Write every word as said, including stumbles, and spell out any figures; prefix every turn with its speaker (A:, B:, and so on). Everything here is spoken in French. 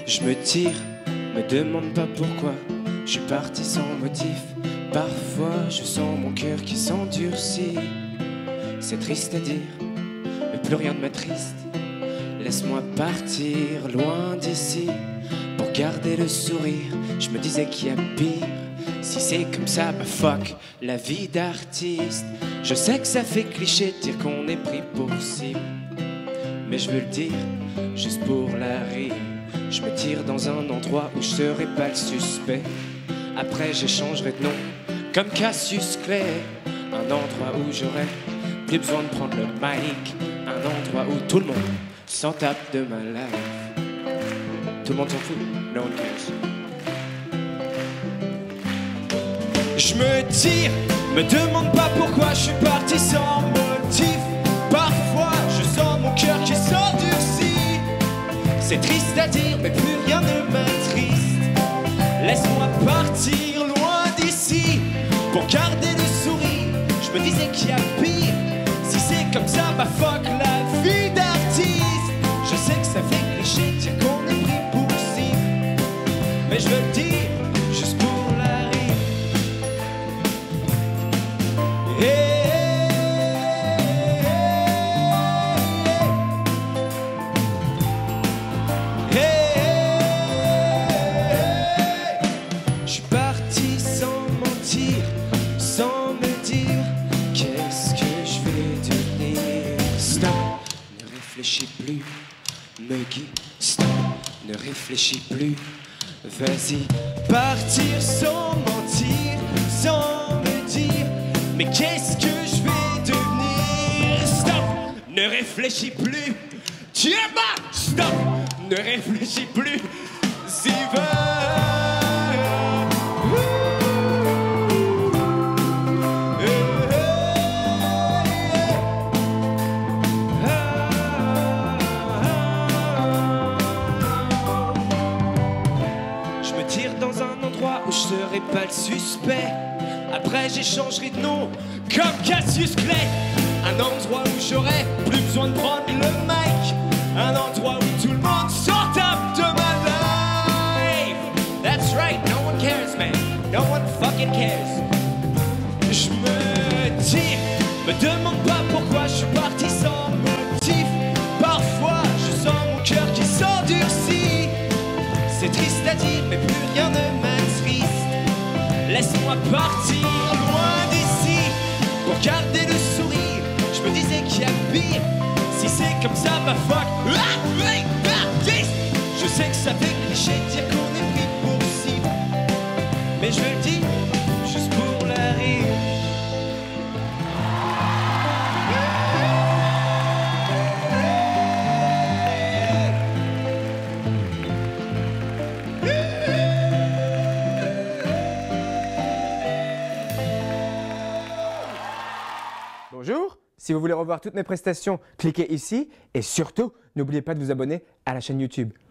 A: Je me tire, me demande pas pourquoi. Je suis parti sans motif. Parfois je sens mon cœur qui s'endurcit. C'est triste à dire, mais plus rien ne m'attriste. Laisse-moi partir loin d'ici pour garder le sourire. Je me disais qu'il y a pire. Si c'est comme ça, bah fuck la vie d'artiste. Je sais que ça fait cliché de dire qu'on est pris pour cible, mais je veux le dire juste pour la rime. Je me tire dans un endroit où je serai pas le suspect. Après j'échangerai de nom comme Cassius Clay. Un endroit où j'aurai plus besoin de prendre le mic. Un endroit où tout le monde s'en tape de ma life. Tout le monde s'en fout, no one cares. Je me tire, me demande pas pourquoi je suis parti sans motif. Parfois je sens mon cœur qui s'endurcit. C'est triste à dire mais plus rien ne m'attriste. Laisse-moi partir loin d'ici pour garder le sourire. Je me disais qu'il y a pire. Si c'est comme ça, bah fuck la vie d'artiste. Je sais que ça fait cliché de dire qu'on est pris pour cible, mais je veux le dire juste pour la rime. Hey. Réfléchis plus, me guide, stop, ne réfléchis plus, vas-y. Partir sans mentir, sans me dire, mais qu'est-ce que je vais devenir? Stop, ne réfléchis plus, tu es mal, stop, ne réfléchis plus, y va. Où je serai pas le suspect. Après j'échangerai de nom comme Cassius Clay. Un endroit où j'aurai plus besoin de prendre le mic. Un endroit où tout le monde s'en tape de ma life. That's right, no one cares man, no one fucking cares. Je me tire, me demande pas pourquoi je suis parti sans motif. Parfois je sens mon cœur qui s'endurcit. C'est triste à dire mais plus rien ne m'attriste. Laisse-moi partir loin d'ici pour garder le sourire. Je me disais qu'il y a pire. Si c'est comme ça, bah fuck la vie d'artiste. Je sais que ça fait cliché de dire qu'on est pris pour cible, mais je le dis juste pour la rire.
B: Bonjour, si vous voulez revoir toutes mes prestations, cliquez ici et surtout, n'oubliez pas de vous abonner à la chaîne YouTube.